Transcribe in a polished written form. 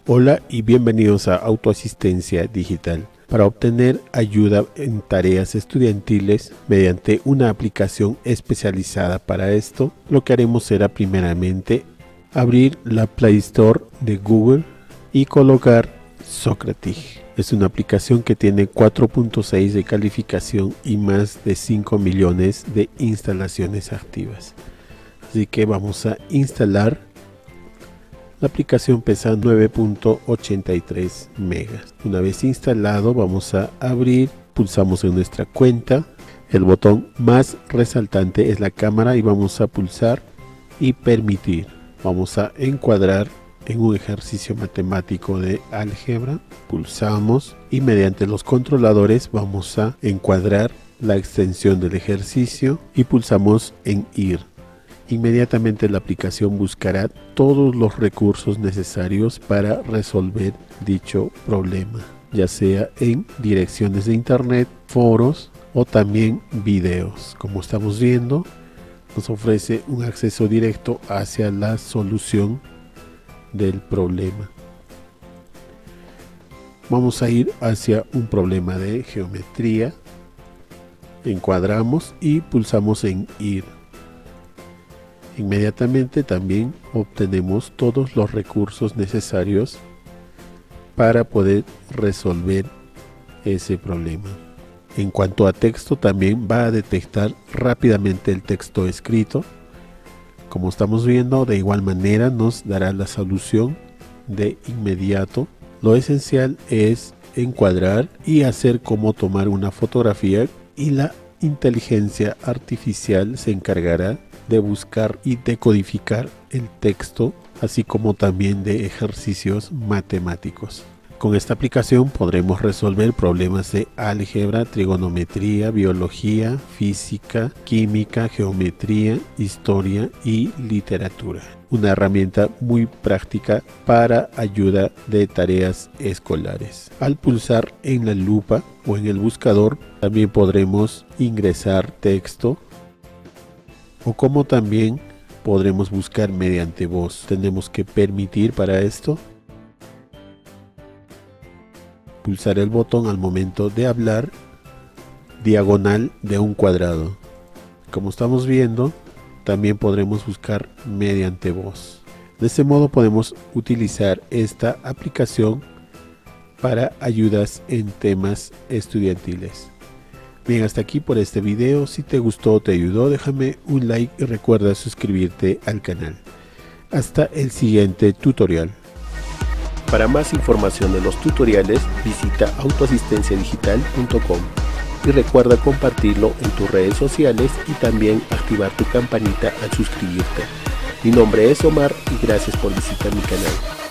Hola y bienvenidos a Autoasistencia Digital. Para obtener ayuda en tareas estudiantiles mediante una aplicación especializada para esto, lo que haremos será primeramente abrir la Play Store de Google y colocar Socrative. Es una aplicación que tiene 4.6 de calificación y más de 5 millones de instalaciones activas. Así que vamos a instalar. La aplicación pesa 9.83 megas. Una vez instalado, vamos a abrir, pulsamos en nuestra cuenta. El botón más resaltante es la cámara y vamos a pulsar y permitir. Vamos a encuadrar en un ejercicio matemático de álgebra. Pulsamos y mediante los controladores vamos a encuadrar la extensión del ejercicio y pulsamos en ir. Inmediatamente la aplicación buscará todos los recursos necesarios para resolver dicho problema, ya sea en direcciones de internet, foros o también videos. Como estamos viendo, nos ofrece un acceso directo hacia la solución del problema. Vamos a ir hacia un problema de geometría. Encuadramos y pulsamos en ir. Inmediatamente también obtenemos todos los recursos necesarios para poder resolver ese problema. En cuanto a texto, también va a detectar rápidamente el texto escrito. Como estamos viendo, de igual manera nos dará la solución de inmediato. Lo esencial es encuadrar y hacer como tomar una fotografía, y la inteligencia artificial se encargará de buscar y decodificar el texto, así como también de ejercicios matemáticos. Con esta aplicación podremos resolver problemas de álgebra, trigonometría, biología, física, química, geometría, historia y literatura. Una herramienta muy práctica para ayuda de tareas escolares. Al pulsar en la lupa o en el buscador, también podremos ingresar texto, o como también podremos buscar mediante voz. Tenemos que permitir para esto. Pulsar el botón al momento de hablar, diagonal de un cuadrado. Como estamos viendo, también podremos buscar mediante voz. De este modo podemos utilizar esta aplicación para ayudas en temas estudiantiles. Bien, hasta aquí por este video. Si te gustó o te ayudó, déjame un like y recuerda suscribirte al canal. Hasta el siguiente tutorial. Para más información de los tutoriales, visita autoasistenciadigital.com y recuerda compartirlo en tus redes sociales y también activar tu campanita al suscribirte. Mi nombre es Omar y gracias por visitar mi canal.